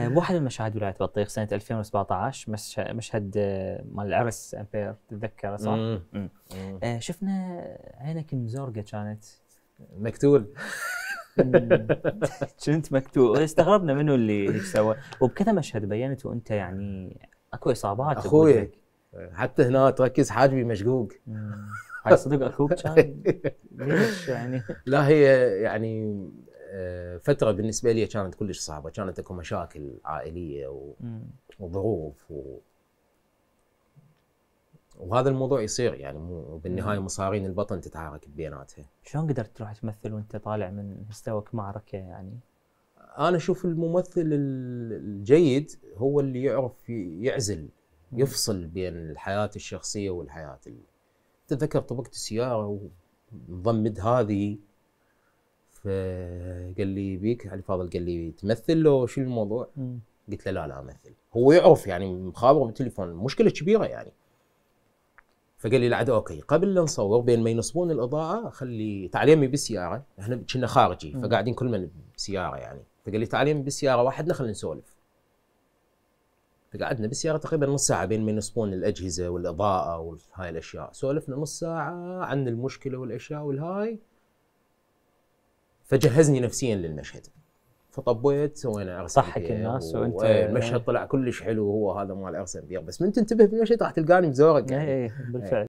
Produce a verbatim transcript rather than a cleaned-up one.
واحد من مشاهد ولاية بطيخ سنة ألفين وسبعطعش مشهد مال العرس امبير، تتذكره صح؟ مم. مم. آه شفنا عينك مزرقة كانت مقتول. كنت مكتوب، استغربنا منه اللي هيك سوى، وبكذا مشهد بينت وانت يعني اكو اصابات اخوي حتى هنا تركز حاجبي مشقوق. هاي صدق اخوك كان؟ ليش يعني؟ لا هي يعني فترة بالنسبة لي كانت كلش صعبة، كانت اكو مشاكل عائلية و... وظروف و... وهذا الموضوع يصير يعني مو بالنهاية مصارين البطن تتعارك بيناتها. شلون قدرت تروح تمثل وانت طالع من مستواك معركة يعني؟ انا اشوف الممثل الجيد هو اللي يعرف يعزل يفصل بين الحياة الشخصية والحياة ال... تذكر طبقت السيارة ومضمد هذه، فقال لي بيك علي فاضل، قال لي تمثل له شو الموضوع؟ مم. قلت له لا لا امثل. هو يعرف يعني مخابره بالتليفون، مشكلة كبيرة يعني. فقال لي لا عاد اوكي، قبل لا نصور بين ما ينصبون الاضاءة خلي تعال يمي بالسيارة، احنا كنا خارجي فقاعدين كل من بسيارة يعني، فقال لي تعال يمي بالسيارة وحدنا خلينا نسولف. فقعدنا بالسيارة تقريبا نص ساعة بين ما ينصبون الأجهزة والإضاءة وهاي الأشياء، سولفنا نص ساعة عن المشكلة والأشياء والهاي، فجهزني نفسيا للمشهد. فطبيت سوينا عرس صحك الناس و... وانت المشهد طلع كلش حلو، وهو هذا مال عرس امبير، بس من تنتبه بالمشهد راح تلقاني مزورق يعني. ايه بالفعل.